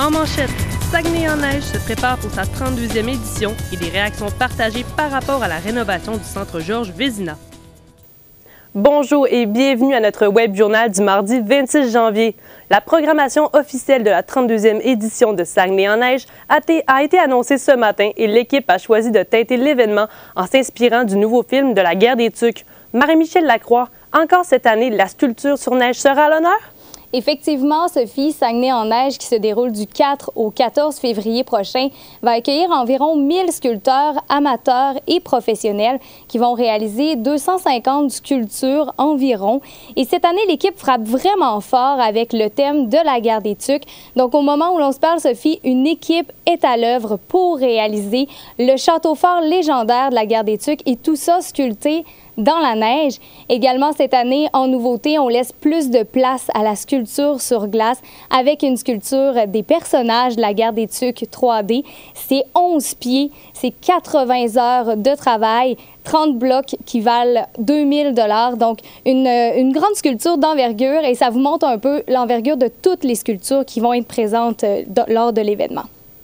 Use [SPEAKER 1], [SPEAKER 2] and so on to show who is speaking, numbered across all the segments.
[SPEAKER 1] En manchette, Saguenay en neige se prépare pour sa 32e édition et des réactions partagées par rapport à la rénovation du centre Georges Vézina. Bonjour et bienvenue à notre web journal du mardi 26 janvier. La programmation officielle de la 32e édition de Saguenay en neige a été annoncée ce matin et l'équipe a choisi de teinter l'événement en s'inspirant du nouveau film de la guerre des Tucs. Marie-Michel Lacroix, encore cette année, la sculpture sur neige sera à l'honneur?
[SPEAKER 2] Effectivement, Sophie, Saguenay en neige qui se déroule du 4 au 14 février prochain va accueillir environ 1000 sculpteurs amateurs et professionnels qui vont réaliser 250 sculptures environ. Et cette année, l'équipe frappe vraiment fort avec le thème de la guerre des Tucs. Donc, au moment où l'on se parle, Sophie, une équipe est à l'œuvre pour réaliser le château fort légendaire de la guerre des Tucs et tout ça sculpté dans la neige. Également, cette année, en nouveauté, on laisse plus de place à la sculpture sur glace avec une sculpture des personnages de la guerre des Tucs 3D. C'est 11 pieds, c'est 80 heures de travail, 30 blocs qui valent 2000 $. Donc, une grande sculpture d'envergure et ça vous montre un peu l'envergure de toutes les sculptures qui vont être présentes lors de l'événement.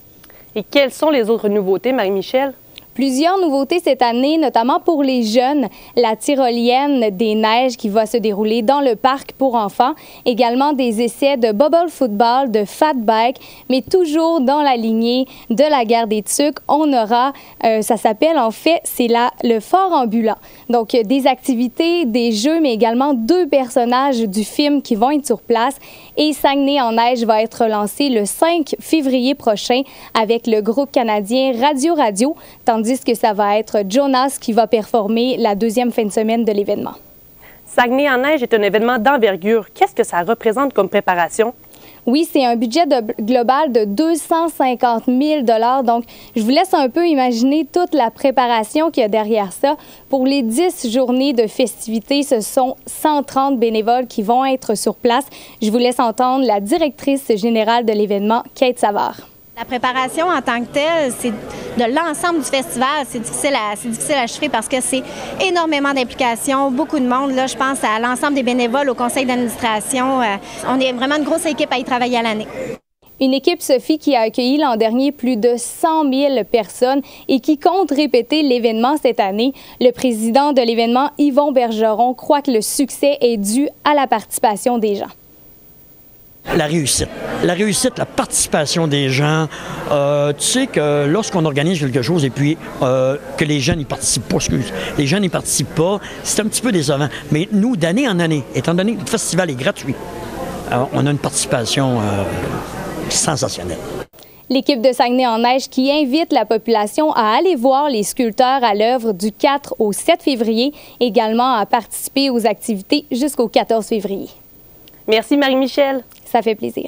[SPEAKER 2] Et quelles sont les autres nouveautés, Marie-Michel? Plusieurs nouveautés cette année, notamment pour les jeunes. La tyrolienne des neiges qui va se dérouler dans le parc pour enfants. Également des essais de bubble football, de fat bike, mais toujours dans la lignée de la guerre des Tucs. On aura, ça s'appelle en fait, c'est le fort ambulant. Donc des activités, des jeux, mais également 2 personnages du film qui vont être sur place. Et Saguenay en neige va être lancé le 5 février prochain avec le groupe canadien Radio Radio, tandis que ça va être Jonas qui va performer la 2e fin de semaine de l'événement. Saguenay en neige est un événement d'envergure. Qu'est-ce que ça représente comme préparation? Oui, c'est un budget global de 250 000 $. Donc, je vous laisse un peu imaginer toute la préparation qu'il y a derrière ça. Pour les 10 journées de festivités, ce sont 130 bénévoles qui vont être sur place. Je vous laisse entendre la directrice générale de l'événement, Kate Savard.
[SPEAKER 3] La préparation en tant que telle, c'est de l'ensemble du festival. C'est difficile à chiffrer parce que c'est énormément d'implications, beaucoup de monde. Là, je pense à l'ensemble des bénévoles au conseil d'administration. On est vraiment une grosse équipe à y travailler à l'année. Une équipe, Sophie, qui a accueilli l'an dernier plus de 100 000 personnes et qui compte répéter l'événement cette année. Le président de l'événement, Yvon Bergeron, croit que le succès est dû à la participation des gens.
[SPEAKER 4] La réussite, la participation des gens. Tu sais que lorsqu'on organise quelque chose et puis que les jeunes n'y participent pas, les jeunes n'y participent pas, c'est un petit peu décevant. Mais nous, d'année en année, étant donné que le festival est gratuit, on a une participation sensationnelle. L'équipe de Saguenay en neige qui invite la population à aller voir les sculpteurs à l'œuvre du 4 au 7 février, également à participer aux activités jusqu'au 14 février. Merci Marie-Michel. Ça fait plaisir.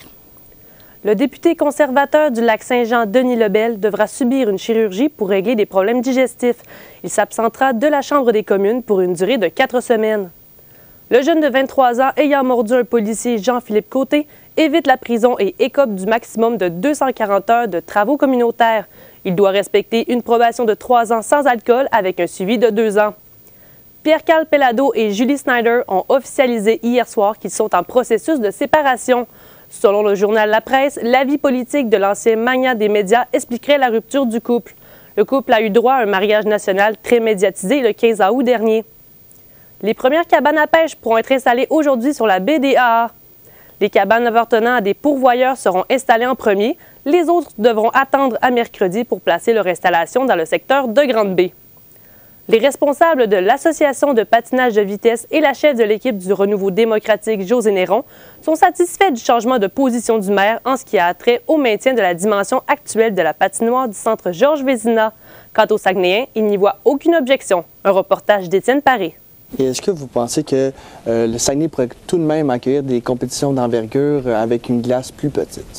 [SPEAKER 4] Le député conservateur du Lac-Saint-Jean, Denis Lebel, devra subir une chirurgie pour régler des problèmes digestifs. Il s'absentera de la Chambre des communes pour une durée de 4 semaines. Le jeune de 23 ans ayant mordu un policier, Jean-Philippe Côté, évite la prison et écope du maximum de 240 heures de travaux communautaires. Il doit respecter une probation de 3 ans sans alcool avec un suivi de 2 ans. Pierre-Carl Pellado et Julie Snyder ont officialisé hier soir qu'ils sont en processus de séparation. Selon le journal La Presse, la vie politique de l'ancien magnat des médias expliquerait la rupture du couple. Le couple a eu droit à un mariage national très médiatisé le 15 août dernier. Les premières cabanes à pêche pourront être installées aujourd'hui sur la baie des AA. Les cabanes appartenant à des pourvoyeurs seront installées en premier. Les autres devront attendre à mercredi pour placer leur installation dans le secteur de Grande-Baie. Les responsables de l'Association de patinage de vitesse et la chef de l'équipe du Renouveau démocratique, José Néron, sont satisfaits du changement de position du maire en ce qui a trait au maintien de la dimension actuelle de la patinoire du centre Georges Vézina. Quant aux Saguenayens, ils n'y voient aucune objection. Un reportage d'Étienne Paré.
[SPEAKER 5] Est-ce que vous pensez que le Saguenay pourrait tout de même accueillir des compétitions d'envergure avec une glace plus petite?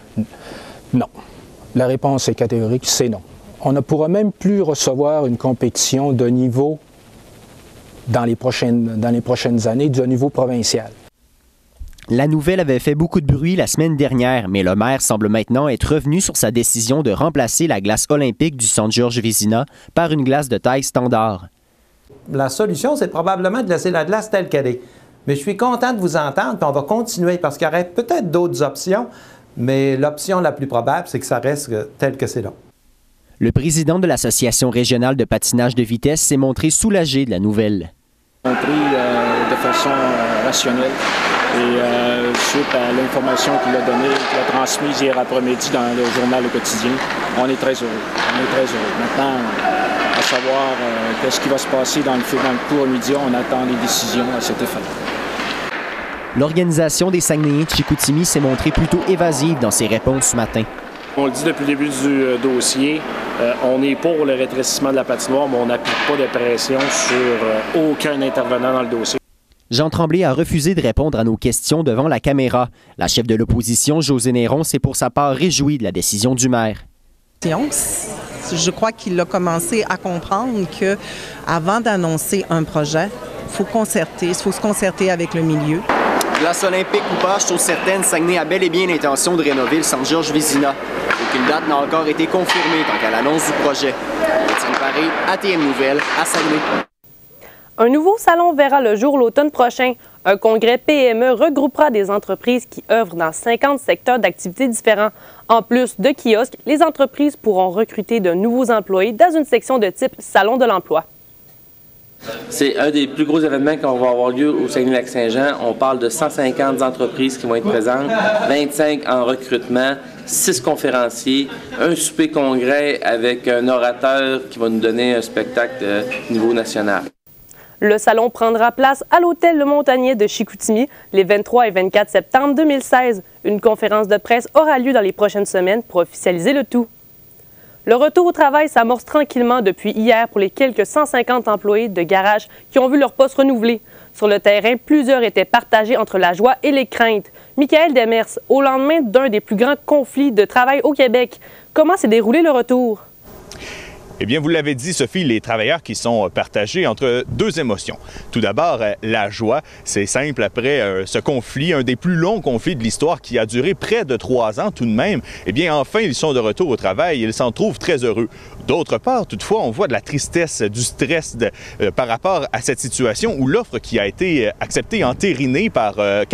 [SPEAKER 6] Non. La réponse est catégorique, c'est non. On ne pourra même plus recevoir une compétition de niveau dans les prochaines années, de niveau provincial.
[SPEAKER 7] La nouvelle avait fait beaucoup de bruit la semaine dernière, mais le maire semble maintenant être revenu sur sa décision de remplacer la glace olympique du centre Georges Vézina par une glace de taille standard.
[SPEAKER 8] La solution, c'est probablement de laisser la glace telle qu'elle est. Mais je suis content de vous entendre, puis on va continuer, parce qu'il y aurait peut-être d'autres options. mais l'option la plus probable, c'est que ça reste tel que c'est là.
[SPEAKER 7] Le président de l'Association régionale de patinage de vitesse s'est montré soulagé de la nouvelle.
[SPEAKER 9] On a pris de façon rationnelle et suite à l'information qu'il a donnée, qu'il a transmise hier après-midi dans le journal Le Quotidien, on est très heureux. On est très heureux. Maintenant, à savoir qu'est-ce qui va se passer dans le cours immédiat, on attend les décisions à cet effet.
[SPEAKER 7] L'organisation des Saguenayens de Chicoutimi s'est montrée plutôt évasive dans ses réponses ce matin.
[SPEAKER 9] On le dit depuis le début du dossier, on est pour le rétrécissement de la patinoire, mais on n'applique pas de pression sur aucun intervenant dans le dossier.
[SPEAKER 7] Jean Tremblay a refusé de répondre à nos questions devant la caméra. La chef de l'opposition, Josée Néron, s'est pour sa part réjouie de la décision du maire.
[SPEAKER 10] Je crois qu'il a commencé à comprendre qu'avant d'annoncer un projet, il faut se concerter avec le milieu.
[SPEAKER 7] Glace olympique ou pas, chose certaine, Saguenay a bel et bien l'intention de rénover le centre Georges Vézina. Aucune date n'a encore été confirmée tant qu'à l'annonce du projet. Étienne Paré, ATM Nouvelles, à Saguenay.
[SPEAKER 1] Un nouveau salon verra le jour l'automne prochain. Un congrès PME regroupera des entreprises qui œuvrent dans 50 secteurs d'activités différents. En plus de kiosques, les entreprises pourront recruter de nouveaux employés dans une section de type Salon de l'emploi.
[SPEAKER 11] C'est un des plus gros événements qui va avoir lieu au Saguenay-Lac-Saint-Jean. On parle de 150 entreprises qui vont être présentes, 25 en recrutement, 6 conférenciers, un souper-congrès avec un orateur qui va nous donner un spectacle au niveau national.
[SPEAKER 1] Le salon prendra place à l'Hôtel Le Montagnier de Chicoutimi les 23 et 24 septembre 2016. Une conférence de presse aura lieu dans les prochaines semaines pour officialiser le tout. Le retour au travail s'amorce tranquillement depuis hier pour les quelques 150 employés de garage qui ont vu leur poste renouvelé. Sur le terrain, plusieurs étaient partagés entre la joie et les craintes. Michael Demers, au lendemain d'un des plus grands conflits de travail au Québec, comment s'est déroulé le retour?
[SPEAKER 12] Eh bien, vous l'avez dit, Sophie, les travailleurs qui sont partagés entre deux émotions. Tout d'abord, la joie. C'est simple, après ce conflit, un des plus longs conflits de l'histoire qui a duré près de 3 ans tout de même, eh bien, enfin, ils sont de retour au travail et ils s'en trouvent très heureux. D'autre part, toutefois, on voit de la tristesse, du stress par rapport à cette situation où l'offre qui a été acceptée, entérinée par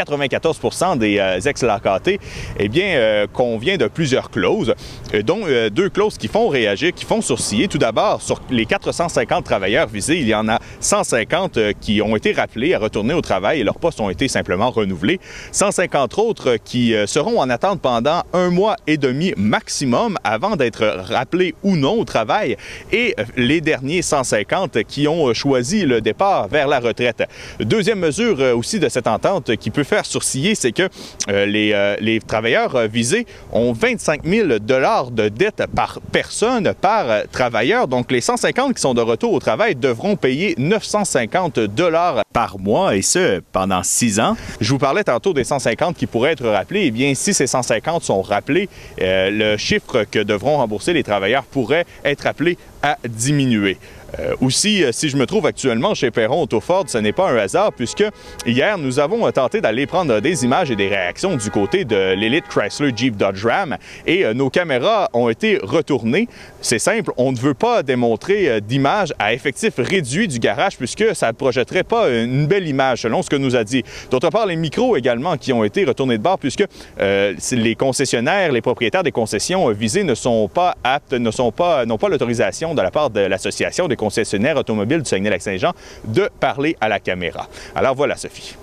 [SPEAKER 12] 94% des ex-LACAT, eh bien, convient de plusieurs clauses, dont 2 clauses qui font réagir, qui font sourciller. Tout d'abord, sur les 450 travailleurs visés, il y en a 150 qui ont été rappelés à retourner au travail et leurs postes ont été simplement renouvelés. 150 autres qui seront en attente pendant 1 mois et demi maximum avant d'être rappelés ou non au travail. Et les derniers 150 qui ont choisi le départ vers la retraite. Deuxième mesure aussi de cette entente qui peut faire sourciller, c'est que les travailleurs visés ont 25 000 $ de dette par personne, par travailleur. Donc, les 150 qui sont de retour au travail devront payer 950 $ par mois, et ce, pendant 6 ans. Je vous parlais tantôt des 150 qui pourraient être rappelés. Eh bien, si ces 150 sont rappelés, le chiffre que devront rembourser les travailleurs pourrait être appelé à diminuer. Aussi, si je me trouve actuellement chez Perron Auto-Ford, ce n'est pas un hasard puisque hier, nous avons tenté d'aller prendre des images et des réactions du côté de l'élite Chrysler Jeep Dodge Ram et nos caméras ont été retournées. C'est simple, on ne veut pas démontrer d'images à effectif réduit du garage puisque ça ne projetterait pas une belle image selon ce que nous a dit. D'autre part, les micros également qui ont été retournés de bord puisque les concessionnaires, les propriétaires des concessions visées ne sont pas aptes, n'ont pas l'autorisation de la part de l'Association des concessionnaires automobiles du Saguenay-Lac-Saint-Jean de parler à la caméra. Alors voilà, Sophie.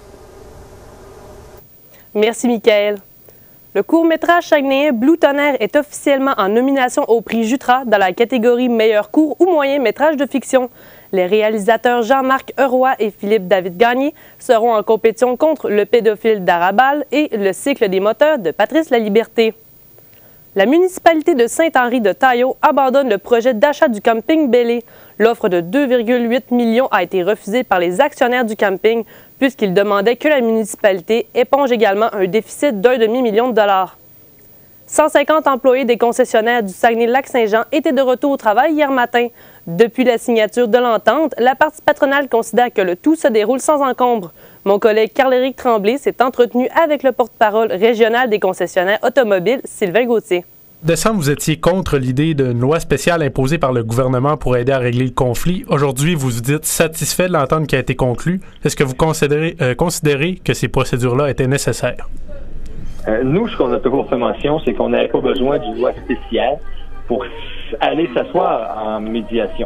[SPEAKER 1] Merci, Michael. Le court-métrage saguenayen Blue Tonnerre est officiellement en nomination au prix Jutra dans la catégorie meilleur court ou moyen métrage de fiction. Les réalisateurs Jean-Marc Euroy et Philippe-David Gagné seront en compétition contre Le pédophile d'Arabal et Le cycle des moteurs de Patrice Laliberté. La municipalité de Saint-Henri-de-Taillot abandonne le projet d'achat du camping Bellé. L'offre de 2,8 millions a été refusée par les actionnaires du camping puisqu'ils demandaient que la municipalité éponge également un déficit d'1,5 million de $. 150 employés des concessionnaires du Saguenay-Lac-Saint-Jean étaient de retour au travail hier matin. Depuis la signature de l'entente, la partie patronale considère que le tout se déroule sans encombre. Mon collègue Carl-Éric Tremblay s'est entretenu avec le porte-parole régional des concessionnaires automobiles, Sylvain Gauthier.
[SPEAKER 13] En décembre, vous étiez contre l'idée d'une loi spéciale imposée par le gouvernement pour aider à régler le conflit. Aujourd'hui, vous vous dites satisfait de l'entente qui a été conclue. Est-ce que vous considérez que ces procédures-là étaient nécessaires?
[SPEAKER 14] Nous, ce qu'on a toujours fait mention, c'est qu'on n'avait pas besoin d'une loi spéciale pour aller s'asseoir en médiation.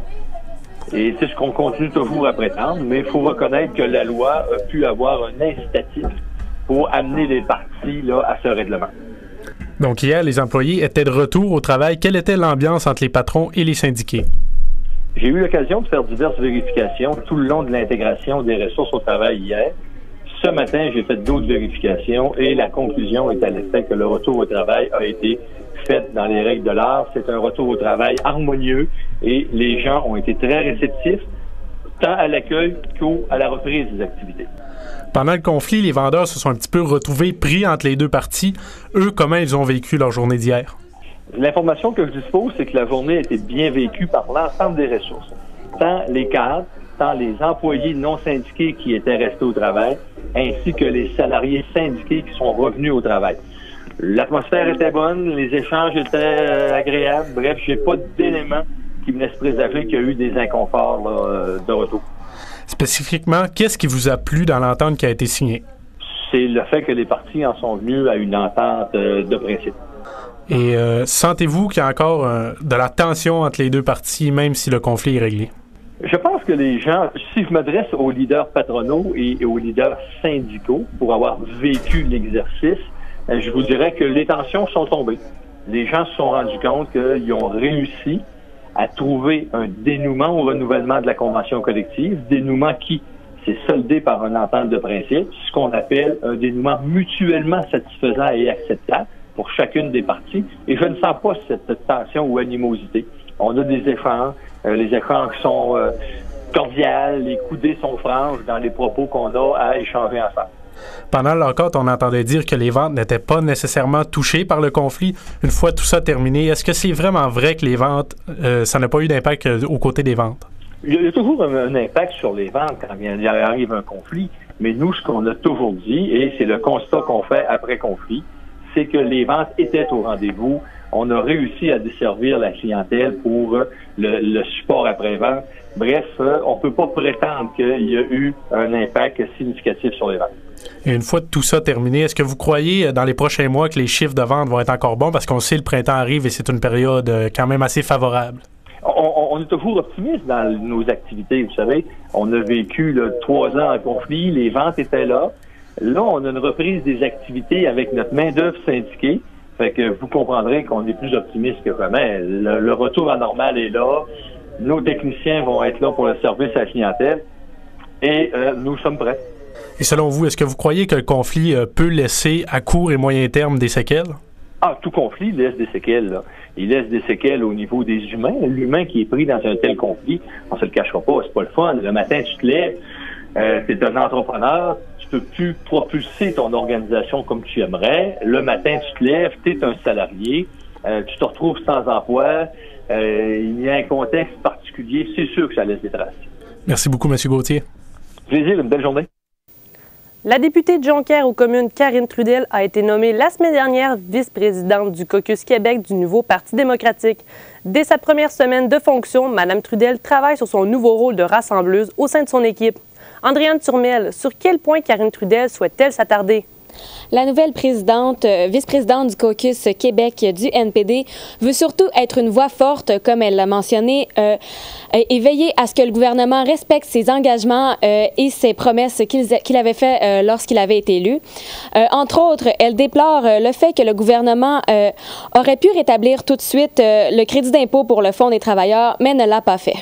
[SPEAKER 14] Et c'est ce qu'on continue toujours à prétendre, mais il faut reconnaître que la loi a pu avoir un incitatif pour amener les parties là, à ce règlement.
[SPEAKER 13] Donc hier, les employés étaient de retour au travail. Quelle était l'ambiance entre les patrons et les syndiqués?
[SPEAKER 14] J'ai eu l'occasion de faire diverses vérifications tout le long de l'intégration des ressources au travail hier. Ce matin, j'ai fait d'autres vérifications et la conclusion est à l'effet que le retour au travail a été fait dans les règles de l'art. C'est un retour au travail harmonieux et les gens ont été très réceptifs tant à l'accueil qu'à la reprise des activités.
[SPEAKER 13] Pendant le conflit, les vendeurs se sont un petit peu retrouvés pris entre les deux parties. Eux, comment ils ont vécu leur journée d'hier?
[SPEAKER 14] L'information que je dispose, c'est que la journée a été bien vécue par l'ensemble des ressources. Tant les cadres, tant les employés non syndiqués qui étaient restés au travail, ainsi que les salariés syndiqués qui sont revenus au travail. L'atmosphère était bonne, les échanges étaient agréables. Bref, j'ai pas d'éléments qui me laissent présager qu'il y a eu des inconforts là, de retour.
[SPEAKER 13] Spécifiquement, qu'est-ce qui vous a plu dans l'entente qui a été signée?
[SPEAKER 14] C'est le fait que les parties en sont venues à une entente de principe.
[SPEAKER 13] Et sentez-vous qu'il y a encore de la tension entre les deux parties, même si le conflit est réglé?
[SPEAKER 14] Je pense que les gens, si je m'adresse aux leaders patronaux et aux leaders syndicaux pour avoir vécu l'exercice, je vous dirais que les tensions sont tombées. Les gens se sont rendus compte qu'ils ont réussi à trouver un dénouement au renouvellement de la convention collective, dénouement qui s'est soldé par une entente de principe, ce qu'on appelle un dénouement mutuellement satisfaisant et acceptable pour chacune des parties. Et je ne sens pas cette tension ou animosité. On a des échanges, les échanges sont cordiales, les coudées sont franches dans les propos qu'on a à échanger ensemble.
[SPEAKER 13] Pendant l'enquête, on entendait dire que les ventes n'étaient pas nécessairement touchées par le conflit. Une fois tout ça terminé, est-ce que c'est vraiment vrai que les ventes, ça n'a pas eu d'impact aux côtés des ventes?
[SPEAKER 14] Il y a toujours un impact sur les ventes quand il arrive un conflit, mais nous, ce qu'on a toujours dit, et c'est le constat qu'on fait après conflit, c'est que les ventes étaient au rendez-vous. On a réussi à desservir la clientèle pour le support après-vente. Bref, on ne peut pas prétendre qu'il y a eu un impact significatif sur les ventes.
[SPEAKER 13] Et une fois tout ça terminé, est-ce que vous croyez dans les prochains mois que les chiffres de vente vont être encore bons? Parce qu'on sait que le printemps arrive et c'est une période quand même assez favorable.
[SPEAKER 14] On est toujours optimiste dans nos activités. Vous savez, on a vécu 3 ans en conflit, les ventes étaient là. Là, on a une reprise des activités avec notre main-d'œuvre syndiquée. Fait que vous comprendrez qu'on est plus optimiste que jamais. Le retour à normal est là. Nos techniciens vont être là pour le service à la clientèle. Et nous sommes prêts.
[SPEAKER 13] Et selon vous, est-ce que vous croyez que le conflit peut laisser à court et moyen terme des séquelles?
[SPEAKER 14] Ah, tout conflit laisse des séquelles, là. Il laisse des séquelles au niveau des humains. L'humain qui est pris dans un tel conflit, on se le cachera pas, c'est pas le fun. Le matin, tu te lèves, t'es un entrepreneur, tu peux plus propulser ton organisation comme tu aimerais. Le matin, tu te lèves, t'es un salarié, tu te retrouves sans emploi, il y a un contexte particulier, c'est sûr que ça laisse des traces.
[SPEAKER 13] Merci beaucoup, M. Gauthier.
[SPEAKER 14] Plaisir, une belle journée.
[SPEAKER 1] La députée de Jonquière aux communes, Karine Trudel, a été nommée la semaine dernière vice-présidente du Caucus Québec du nouveau Parti démocratique. Dès sa première semaine de fonction, Mme Trudel travaille sur son nouveau rôle de rassembleuse au sein de son équipe. Andréane Turmel, sur quel point Karine Trudel souhaite-t-elle s'attarder?
[SPEAKER 15] La nouvelle vice-présidente du Caucus Québec du NPD veut surtout être une voix forte, comme elle l'a mentionné, et veiller à ce que le gouvernement respecte ses engagements et ses promesses qu'il avait fait lorsqu'il avait été élu. Entre autres, elle déplore le fait que le gouvernement aurait pu rétablir tout de suite le crédit d'impôt pour le Fonds des travailleurs, mais ne l'a pas fait.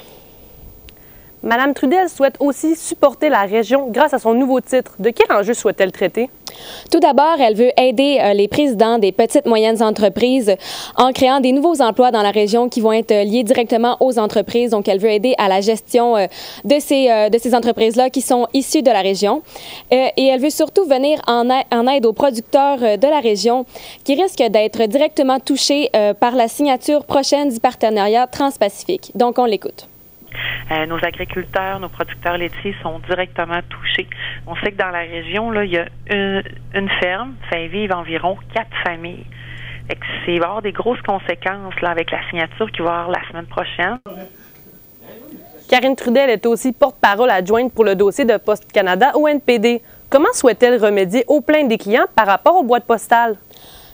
[SPEAKER 1] Mme Trudel souhaite aussi supporter la région grâce à son nouveau titre. De quel enjeu souhaite-t-elle traiter?
[SPEAKER 15] Tout d'abord, elle veut aider les présidents des petites et moyennes entreprises en créant des nouveaux emplois dans la région qui vont être liés directement aux entreprises. Donc, elle veut aider à la gestion de ces entreprises-là qui sont issues de la région. Et elle veut surtout venir en aide aux producteurs de la région qui risquent d'être directement touchés par la signature prochaine du partenariat transpacifique. Donc, on l'écoute.
[SPEAKER 16] Nos agriculteurs, nos producteurs laitiers sont directement touchés. On sait que dans la région, là, il y a une ferme, ça y vivent environ 4 familles. Il va y avoir des grosses conséquences là, avec la signature qu'il va y avoir la semaine prochaine.
[SPEAKER 1] Karine Trudel est aussi porte-parole adjointe pour le dossier de Poste Canada au NPD. Comment souhaite-t-elle remédier aux plaintes des clients par rapport aux boîtes postales?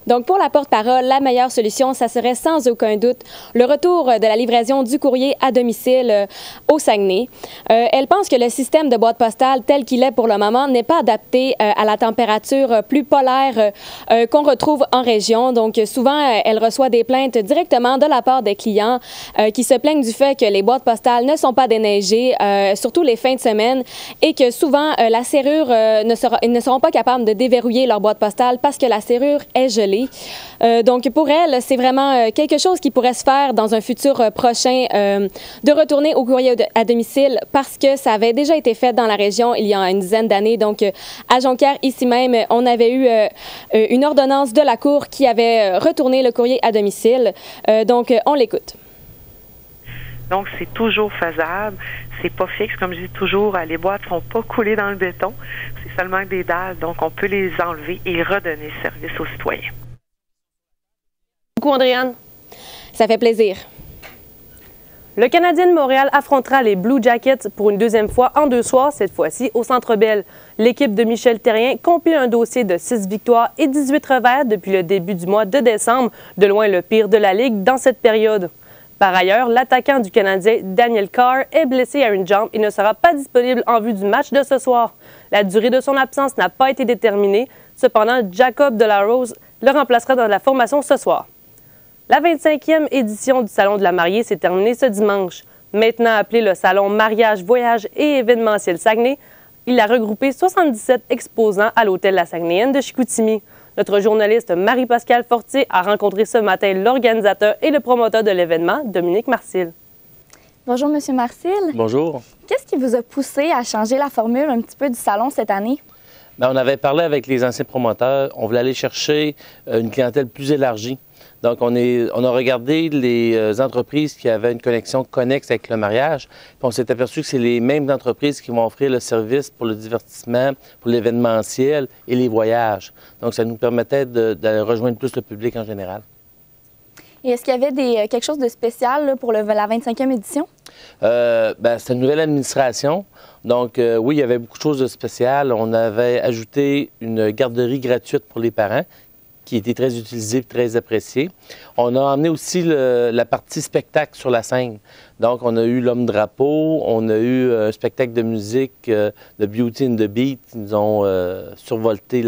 [SPEAKER 15] Donc, pour la porte-parole, la meilleure solution, ça serait sans aucun doute le retour de la livraison du courrier à domicile au Saguenay. Elle pense que le système de boîte postale tel qu'il est pour le moment n'est pas adapté à la température plus polaire qu'on retrouve en région. Donc, souvent, elle reçoit des plaintes directement de la part des clients qui se plaignent du fait que les boîtes postales ne sont pas déneigées, surtout les fins de semaine, et que souvent, la serrure ils ne seront pas capables de déverrouiller leur boîte postale parce que la serrure est gelée. Donc, pour elle, c'est vraiment quelque chose qui pourrait se faire dans un futur prochain, de retourner au courrier à domicile parce que ça avait déjà été fait dans la région il y a une dizaine d'années. Donc, à Jonquière, ici même, on avait eu une ordonnance de la Cour qui avait retourné le courrier à domicile. Donc, on l'écoute.
[SPEAKER 16] Donc, c'est toujours faisable. C'est pas fixe. Comme je dis toujours, les boîtes ne sont pas coulées dans le béton. C'est seulement des dalles. Donc, on peut les enlever et redonner service aux citoyens.
[SPEAKER 1] Beaucoup, Andréane.
[SPEAKER 15] Ça fait plaisir.
[SPEAKER 1] Le Canadien de Montréal affrontera les Blue Jackets pour une deuxième fois en 2 soirs, cette fois-ci au Centre Bell. L'équipe de Michel Therrien compile un dossier de 6 victoires et 18 revers depuis le début du mois de décembre, de loin le pire de la Ligue dans cette période. Par ailleurs, l'attaquant du Canadien, Daniel Carr, est blessé à une jambe et ne sera pas disponible en vue du match de ce soir. La durée de son absence n'a pas été déterminée. Cependant, Jacob Delarose le remplacera dans la formation ce soir. La 25e édition du Salon de la mariée s'est terminée ce dimanche. Maintenant appelé le Salon Mariage, Voyage et Événementiel Saguenay, il a regroupé 77 exposants à l'hôtel La Saguenayenne de Chicoutimi. Notre journaliste Marie-Pascale Fortier a rencontré ce matin l'organisateur et le promoteur de l'événement, Dominique Marcil.
[SPEAKER 17] Bonjour, M. Marcil.
[SPEAKER 18] Bonjour.
[SPEAKER 17] Qu'est-ce qui vous a poussé à changer la formule un petit peu du salon cette année?
[SPEAKER 18] Bien, on avait parlé avec les anciens promoteurs. On voulait aller chercher une clientèle plus élargie. Donc, on a regardé les entreprises qui avaient une connexion connexe avec le mariage. Puis on s'est aperçu que c'est les mêmes entreprises qui vont offrir le service pour le divertissement, pour l'événementiel et les voyages. Donc, ça nous permettait de rejoindre plus le public en général.
[SPEAKER 17] Et est-ce qu'il y avait quelque chose de spécial là, pour la 25e édition?
[SPEAKER 18] C'est une nouvelle administration. Donc, oui, il y avait beaucoup de choses de spéciales. On avait ajouté une garderie gratuite pour les parents, qui était très utilisé et très apprécié. On a emmené aussi la partie spectacle sur la scène. Donc, on a eu l'homme-drapeau, on a eu un spectacle de musique de Beauty and the Beat qui nous ont survolté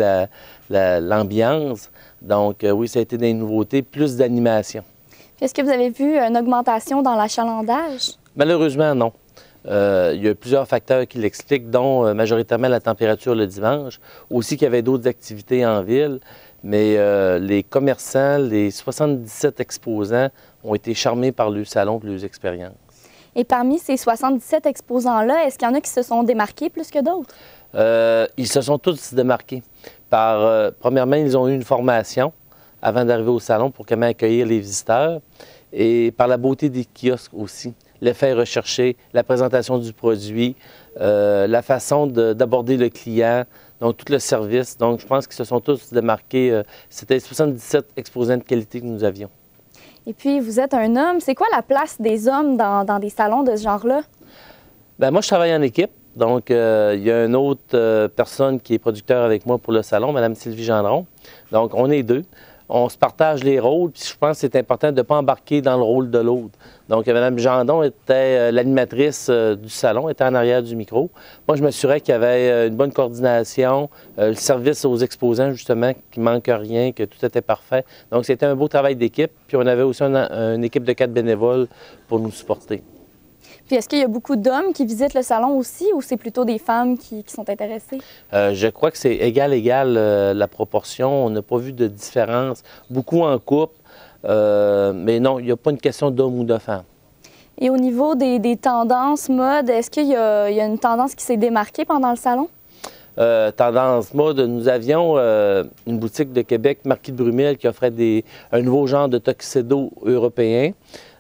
[SPEAKER 18] l'ambiance. Donc, oui, ça a été des nouveautés, plus d'animation.
[SPEAKER 17] Est-ce que vous avez vu une augmentation dans l'achalandage?
[SPEAKER 18] Malheureusement, non. Il y a plusieurs facteurs qui l'expliquent, dont majoritairement la température le dimanche, aussi qu'il y avait d'autres activités en ville. Mais les commerçants, les 77 exposants ont été charmés par le salon et leurs expériences.
[SPEAKER 17] Et parmi ces 77 exposants-là, est-ce qu'il y en a qui se sont démarqués plus que d'autres?
[SPEAKER 18] Ils se sont tous démarqués. Premièrement, ils ont eu une formation avant d'arriver au salon pour comment accueillir les visiteurs et par la beauté des kiosques aussi, l'effet recherché, la présentation du produit, la façon d'aborder le client. Donc, tout le service. Donc, je pense qu'ils se sont tous démarqués. C'était 77 exposants de qualité que nous avions.
[SPEAKER 17] Et puis, vous êtes un homme. C'est quoi la place des hommes dans des salons de ce genre-là?
[SPEAKER 18] Bien, moi, je travaille en équipe. Donc, il y a une autre personne qui est producteur avec moi pour le salon, Mme Sylvie Gendron. Donc, on est 2. On se partage les rôles, puis je pense que c'est important de ne pas embarquer dans le rôle de l'autre. Donc, Mme Gendron était l'animatrice du salon, était en arrière du micro. Moi, je m'assurais qu'il y avait une bonne coordination, le service aux exposants, justement, qu'il ne manque rien, que tout était parfait. Donc, c'était un beau travail d'équipe. Puis, on avait aussi une équipe de 4 bénévoles pour nous supporter.
[SPEAKER 17] Puis, est-ce qu'il y a beaucoup d'hommes qui visitent le salon aussi, ou c'est plutôt des femmes qui sont intéressées?
[SPEAKER 18] Je crois que c'est égal la proportion. On n'a pas vu de différence. Beaucoup en couple, mais non, il n'y a pas une question d'homme ou de femme.
[SPEAKER 17] Et au niveau des tendances mode, est-ce qu'il y a une tendance qui s'est démarquée pendant le salon?
[SPEAKER 18] Tendance mode, nous avions une boutique de Québec, Marquis de Brumel, qui offrait un nouveau genre de tuxedo européen.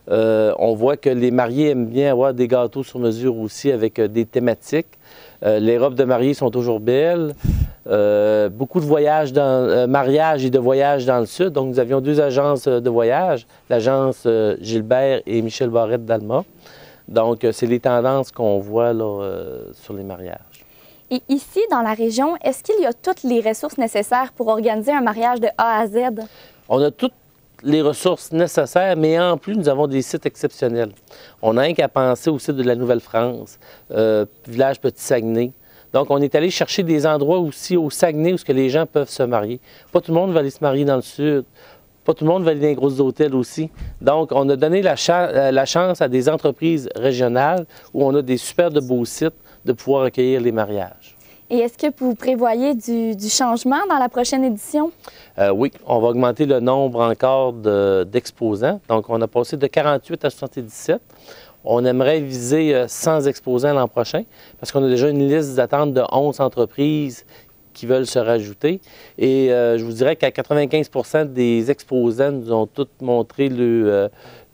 [SPEAKER 18] On voit que les mariés aiment bien avoir des gâteaux sur mesure aussi avec des thématiques. Les robes de mariée sont toujours belles. Beaucoup de voyages mariage et de voyages dans le sud. Donc, nous avions 2 agences de voyage, l'agence Gilbert et Michel Barrette d'Alma. Donc, c'est les tendances qu'on voit là, sur les mariages.
[SPEAKER 17] Et ici, dans la région, est-ce qu'il y a toutes les ressources nécessaires pour organiser un mariage de A à Z?
[SPEAKER 18] On a toutes les ressources nécessaires, mais en plus, nous avons des sites exceptionnels. On n'a rien qu'à penser au site de la Nouvelle-France, village Petit-Saguenay. Donc, on est allé chercher des endroits aussi au Saguenay où les gens peuvent se marier. Pas tout le monde va aller se marier dans le sud. Pas tout le monde va aller dans les gros hôtels aussi. Donc, on a donné la chance à des entreprises régionales où on a des super de beaux sites de pouvoir accueillir les mariages.
[SPEAKER 17] Et est-ce que vous prévoyez du changement dans la prochaine édition?
[SPEAKER 18] Oui, on va augmenter le nombre encore d'exposants. Donc, on a passé de 48 à 77. On aimerait viser 100 exposants l'an prochain parce qu'on a déjà une liste d'attente de 11 entreprises qui veulent se rajouter. Et je vous dirais qu'à 95% des exposants nous ont tous montré le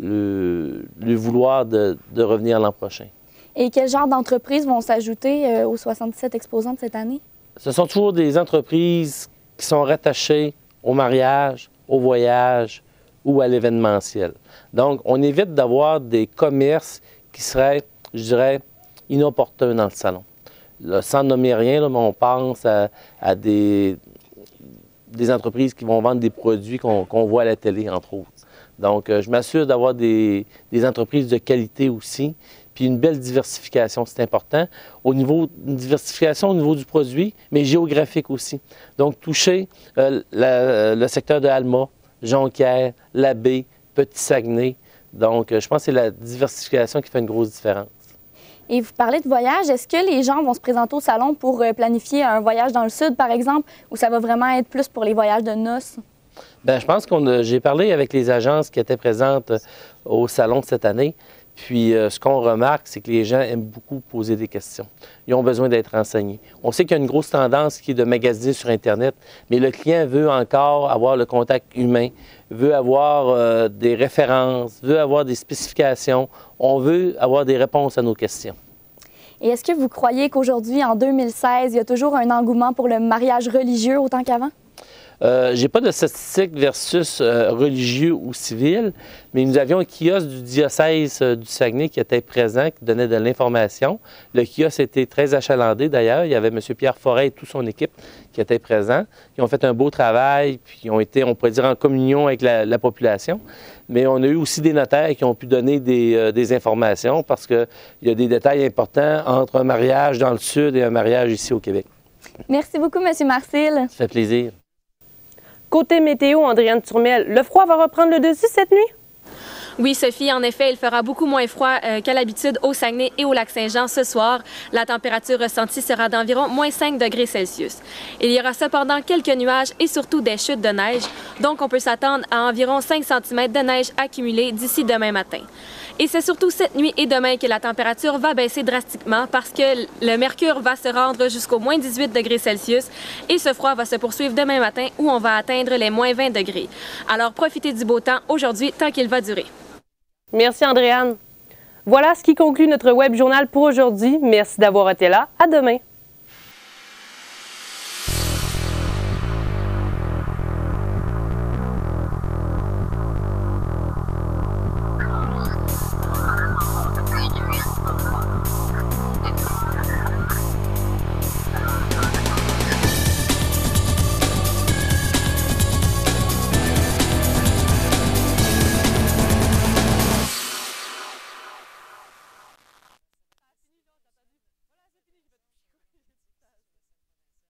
[SPEAKER 18] vouloir de revenir l'an prochain.
[SPEAKER 17] Et quel genre d'entreprises vont s'ajouter aux 77 exposants de cette année?
[SPEAKER 18] Ce sont toujours des entreprises qui sont rattachées au mariage, au voyage ou à l'événementiel. Donc, on évite d'avoir des commerces qui seraient, je dirais, inopportuns dans le salon. Là, sans nommer rien, là, mais on pense à des entreprises qui vont vendre des produits qu'on voit à la télé, entre autres. Donc, je m'assure d'avoir des entreprises de qualité aussi, puis une belle diversification, c'est important. Une diversification au niveau du produit, mais géographique aussi. Donc, toucher le secteur de Alma, Jonquière, La Baie, Petit-Saguenay. Donc, je pense que c'est la diversification qui fait une grosse différence.
[SPEAKER 17] Et vous parlez de voyage, est-ce que les gens vont se présenter au salon pour planifier un voyage dans le sud, par exemple, ou ça va vraiment être plus pour les voyages de noces?
[SPEAKER 18] Bien, je pense j'ai parlé avec les agences qui étaient présentes au salon cette année. Puis, ce qu'on remarque, c'est que les gens aiment beaucoup poser des questions. Ils ont besoin d'être renseignés. On sait qu'il y a une grosse tendance qui est de magasiner sur Internet, mais le client veut encore avoir le contact humain, veut avoir des références, veut avoir des spécifications. On veut avoir des réponses à nos questions.
[SPEAKER 17] Et est-ce que vous croyez qu'aujourd'hui, en 2016, il y a toujours un engouement pour le mariage religieux autant qu'avant?
[SPEAKER 18] Je n'ai pas de statistiques versus religieux ou civil, mais nous avions un kiosque du diocèse du Saguenay qui était présent, qui donnait de l'information. Le kiosque était très achalandé d'ailleurs. Il y avait M. Pierre Forêt et toute son équipe qui étaient présents. Ils ont fait un beau travail, puis ils ont été, on pourrait dire, en communion avec la population. Mais on a eu aussi des notaires qui ont pu donner des informations parce qu'il y a des détails importants entre un mariage dans le Sud et un mariage ici au Québec.
[SPEAKER 17] Merci beaucoup, M. Marcil.
[SPEAKER 18] Ça fait plaisir.
[SPEAKER 1] Côté météo, Andréane Turmel, le froid va reprendre le dessus cette nuit?
[SPEAKER 15] Oui, Sophie, en effet, il fera beaucoup moins froid qu'à l'habitude au Saguenay et au Lac-Saint-Jean ce soir. La température ressentie sera d'environ moins 5 degrés Celsius. Il y aura cependant quelques nuages et surtout des chutes de neige, donc on peut s'attendre à environ 5 cm de neige accumulée d'ici demain matin. Et c'est surtout cette nuit et demain que la température va baisser drastiquement parce que le mercure va se rendre jusqu'au moins 18 degrés Celsius et ce froid va se poursuivre demain matin où on va atteindre les moins 20 degrés. Alors profitez du beau temps aujourd'hui tant qu'il va durer.
[SPEAKER 1] Merci Andréane. Voilà ce qui conclut notre web journal pour aujourd'hui. Merci d'avoir été là. À demain.